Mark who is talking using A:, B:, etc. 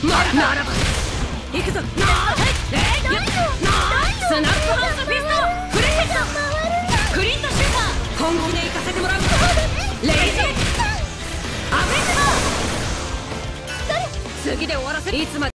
A: ならば行くぞ。スナックハウスフィストフレッシュクリントシューター本気で行かせてもらう。レイジアベンジャー次で終わらせる。いつまで